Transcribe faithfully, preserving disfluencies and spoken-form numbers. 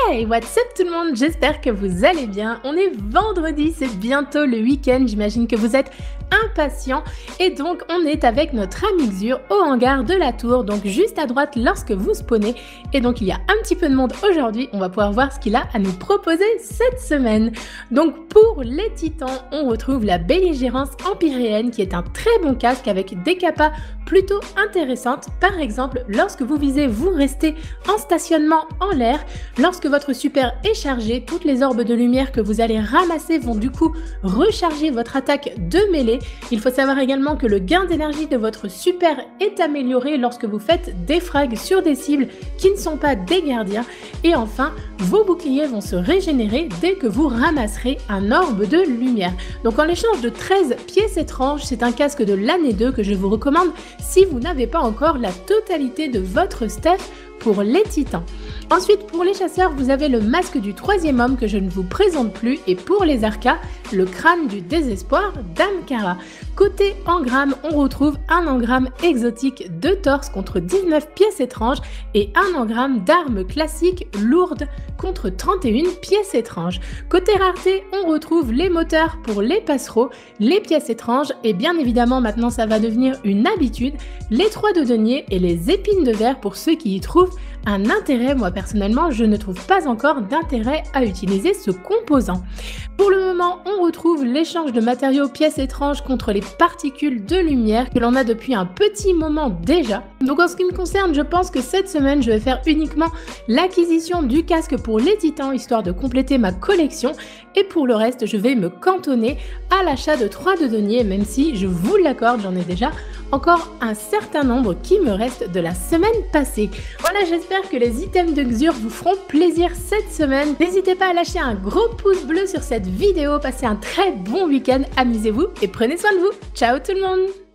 Hey, what's up tout le monde, j'espère que vous allez bien. On est vendredi, c'est bientôt le week-end, j'imagine que vous êtes impatients. Et donc on est avec notre ami Xur au hangar de la tour, donc juste à droite lorsque vous spawnez. Et donc il y a un petit peu de monde aujourd'hui, on va pouvoir voir ce qu'il a à nous proposer cette semaine. Donc pour les titans, on retrouve la belligérance empyréenne qui est un très bon casque avec des capas plutôt intéressantes. Par exemple, lorsque vous visez, vous restez en stationnement en l'air. Lorsque votre super est chargé, toutes les orbes de lumière que vous allez ramasser vont du coup recharger votre attaque de mêlée. Il faut savoir également que le gain d'énergie de votre super est amélioré lorsque vous faites des frags sur des cibles qui ne sont pas des gardiens. Et enfin, vos boucliers vont se régénérer dès que vous ramasserez un orbe de lumière. Donc en l'échange de treize pièces étranges, c'est un casque de l'année deux que je vous recommande si vous n'avez pas encore la totalité de votre stuff pour les titans. Ensuite, pour les chasseurs, vous avez le masque du troisième homme que je ne vous présente plus, et pour les arcas, le crâne du désespoir d'Amkara. Côté engramme, on retrouve un engramme exotique de torse contre dix-neuf pièces étranges et un engramme d'armes classiques lourdes contre trente et une pièces étranges. Côté rareté, on retrouve les moteurs pour les passereaux, les pièces étranges et bien évidemment maintenant ça va devenir une habitude, les trois de denier et les épines de verre pour ceux qui y trouvent un intérêt. Moi personnellement, je ne trouve pas encore d'intérêt à utiliser ce composant. Pour le moment, on retrouve l'échange de matériaux pièces étranges contre les particules de lumière que l'on a depuis un petit moment déjà. Donc en ce qui me concerne, je pense que cette semaine, je vais faire uniquement l'acquisition du casque pour les titans, histoire de compléter ma collection. Et pour le reste, je vais me cantonner à l'achat de trois de denier, même si, je vous l'accorde, j'en ai déjà encore un certain nombre qui me reste de la semaine passée. Voilà, j'espère que les items de Xur vous feront plaisir cette semaine. N'hésitez pas à lâcher un gros pouce bleu sur cette vidéo, passez un très bon week-end, amusez-vous et prenez soin de vous. Ciao tout le monde!